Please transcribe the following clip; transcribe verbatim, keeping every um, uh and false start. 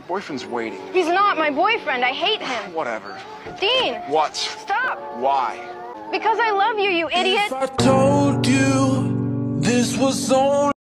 boyfriend's waiting. He's not my boyfriend. I hate him. Whatever. Dean! What? Stop! Why? Because I love you, you idiot! If I told you this was only